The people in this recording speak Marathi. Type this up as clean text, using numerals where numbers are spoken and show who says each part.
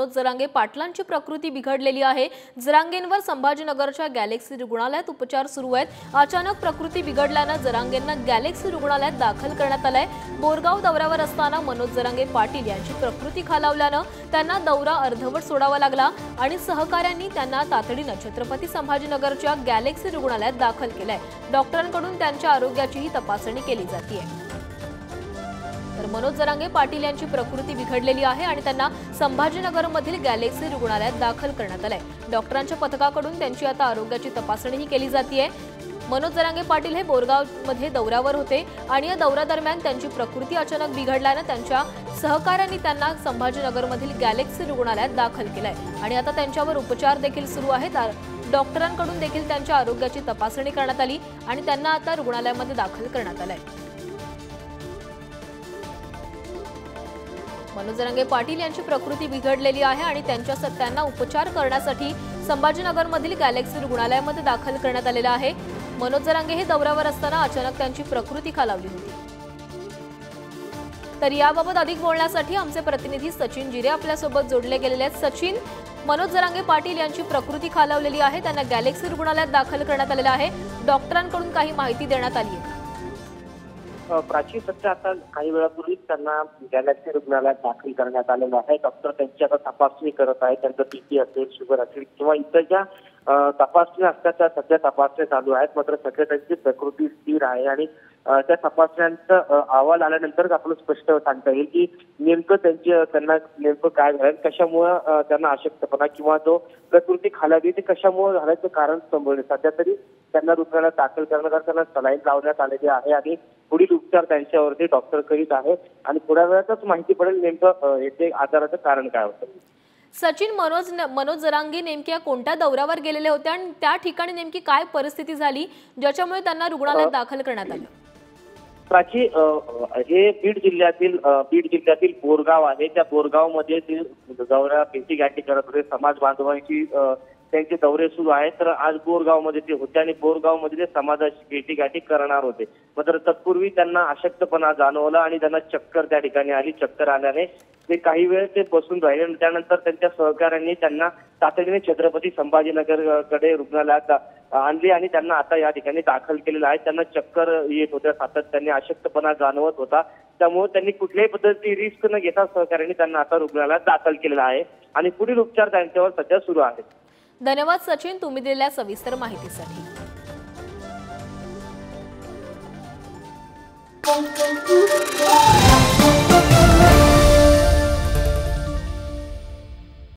Speaker 1: मनोज जरांगे पाटलांची प्रकृती बिघडलेली आहे। जरांगेंवर संभाजीनगरच्या गॅलेक्सी रुग्णालयात उपचार सुरू आहेत। अचानक प्रकृती बिघडल्याने जरांगेंना गॅलेक्सी रुग्णालयात दाखल करण्यात आले। बोरगाव दौऱ्यावर असताना मनोज जरांगे पाटील यांची प्रकृती खालावल्याने त्यांना दौरा अर्धवट सोडावा लागला आणि सहकाऱ्यांनी त्यांना तातडीने छत्रपती संभाजीनगरच्या गॅलेक्सी रुग्णालयात दाखल केले। डॉक्टरांकडून त्यांच्या आरोग्याचीही तपासणी केली जाते। तर मनोज जरांगे पाटील यांची प्रकृती बिघडलेली आहे आणि त्यांना संभाजीनगरमधील गॅलेक्सी रुग्णालयात दाखल करण्यात आले। डॉक्टरांच्या पथकाकडून त्यांची आता आरोग्याची तपासणीही केली जाते। मनोज जरांगे पाटील हे बोरगावमध्ये दौऱ्यावर होते आणि या दौऱ्यादरम्यान त्यांची प्रकृती अचानक बिघडल्याने त्यांच्या सहकाऱ्यांनी त्यांना संभाजीनगरमधील गॅलेक्सी रुग्णालयात दाखल केले आणि आता त्यांच्यावर उपचार देखील सुरू आहेत। डॉक्टरांकडून देखील त्यांच्या आरोग्याची तपासणी करण्यात आली आणि त्यांना आता रुग्णालयामध्ये दाखल करण्यात आले। मनोज जरांगे पाटील यांची प्रकृती बिघडलेली आहे आणि त्यांना उपचार करण्यासाठी संभाजीनगरमधील गॅलेक्सी रुग्णालयामध्ये दाखल करण्यात आलेला आहे। मनोज जरांगे हे दौऱ्यावर असताना अचानक त्यांची प्रकृती खालावली होती। तर याबाबत अधिक बोलण्यासाठी आमचे प्रतिनिधी सचिन जिरे आपल्यासोबत जोडले गेलेले आहेत। सचिन, मनोज जरांगे पाटील यांची प्रकृती खालावलेली आहे, त्यांना गॅलेक्सी रुग्णालयात दाखल करण्यात आलेलं आहे। डॉक्टरांकडून काही माहिती देण्यात आली आहे?
Speaker 2: प्राची, सध्या आता काही वेळापूर्वीच त्यांना गॅलेक्सी रुग्णालयात दाखल करण्यात आलेलं आहे। डॉक्टर त्यांची आता तपासणी करत आहेत। त्यांचं बीपी असेल, शुगर असेल किंवा इतर ज्या तपासण्या असतात त्या सध्या तपासण्या चालू आहेत। मात्र सध्या त्यांची प्रकृती स्थिर आहे आणि त्या तपासण्यांचा अहवाल आल्यानंतरच आपल्याला स्पष्ट सांगता येईल की नेमकं त्यांना नेमकं काय झालं, कशामुळे त्यांना अशक्तपणा किंवा जो प्रकृती खालावली ते कशामुळे झाल्याचं कारण समजले। सध्या तरी त्यांना रुग्णालयात दाखल करण्यात, त्यांना सलाईन लावण्यात आलेली आहे आणि पुढील उपचार त्यांच्यावरती डॉक्टर करीत आहे आणि थोड्या वेळातच माहिती पडेल नेमकं येथे आजाराचं कारण काय होतं।
Speaker 1: सचिन, मनोज जरांगे नेमक्या कोणत्या दौऱ्यावर गेलेले होते आणि त्या ठिकाणी नेमकी काय परिस्थिती झाली ज्याच्यामुळे त्यांना रुग्णालयात दाखल करण्यात आलं?
Speaker 2: प्राची, हे बीड जिल्ह्यातील बोरगाव आहे। त्या बोरगावमध्ये ते दौरा भेटीगाठी करत होते। समाज बांधवांची त्यांचे दौरे सुरू आहेत। तर आज बोरगावमध्ये ते होते आणि बोरगावमध्ये ते समाजाची भेटीगाठी करणार होते। मात्र तत्पूर्वी त्यांना अशक्तपणा जाणवला आणि त्यांना चक्कर त्या ठिकाणी आली। चक्कर आल्याने ते काही वेळ ते बसून राहिले आणि त्यानंतर त्यांच्या सहकाऱ्यांनी त्यांना तातडीने छत्रपती संभाजीनगरकडे रुग्णालयात आणले आणि त्यांना आता या ठिकाणी दाखल केलेलं आहे। त्यांना चक्कर येत होत्या, सातत्याने अशक्तपणा जाणवत होता। त्यामुळे त्यांनी कुठल्याही पद्धतीची रिस्क न घेता सहकाऱ्यांनी त्यांना आता रुग्णालयात दाखल केलेलं आहे आणि पुढील उपचार त्यांच्यावर सध्या सुरू आहेत।
Speaker 1: धन्यवाद सचिन, तुम्ही दिलेल्या सविस्तर माहितीसाठी।